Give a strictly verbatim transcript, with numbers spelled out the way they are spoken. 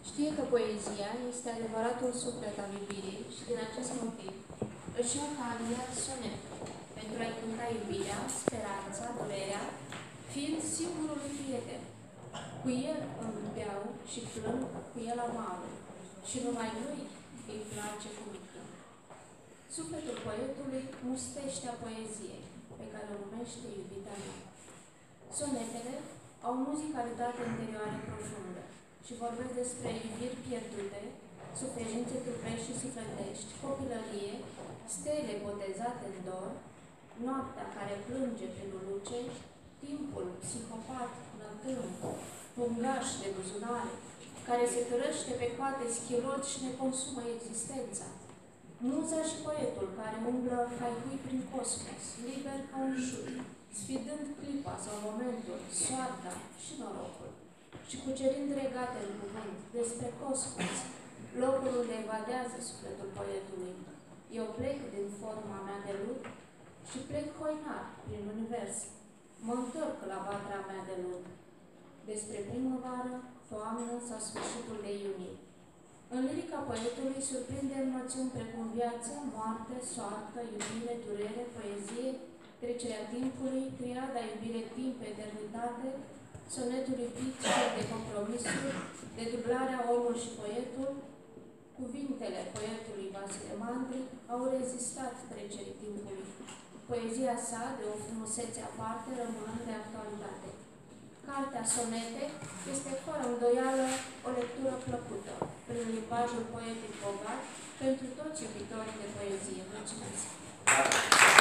Știe că poezia este adevăratul suflet al iubirii și din acest motiv își ia ca aliat sonetul pentru a-i cânta iubirea, speranța, durerea, fiind singurului prieten. Cu el îmi beau și plâng, cu el amarul și numai lui îi place cuvântul. Sufletul poetului mustește a poeziei, pe care o numește iubita mea. Sonetele au muzicalitate interioară profundă și vorbesc despre iubiri pierdute, suferințe trupești și sufletești, copilărie, stele botezate în dor, noaptea care plânge prin luce, timpul psihopat nătând, pungaș de buzunare, care se târăște pe coate schiloți și ne consumă existența. Muza și poetul care umblă haihui prin cosmos, liber ca un șur, sfidând clipa sau momentul, soarta și norocul, și cucerind regate în cuvânt despre cosmos, locul unde evadează sufletul poetului. Eu plec din forma mea de lut și plec hoinar prin univers. Mă întorc la vatra mea de lut, despre primăvară, toamnă sau sfârșitul de iunie. În lirica poetului surprinde noțiuni precum viață, moarte, soartă, iubire, durere, poezie, trecerea timpului, triada iubire, timp, eternitate, sonetul iubit de compromisuri, dedublarea omul și poetul. Cuvintele poetului Vasile Mandri au rezistat trecerii timpului. Poezia sa, de o frumusețe aparte, rămânând de actualitate. Cartea Sonete este fără îndoială o lectură plăcută, prin limbajul poetic bogat, pentru toți iubitorii de poezie. Mulțumesc!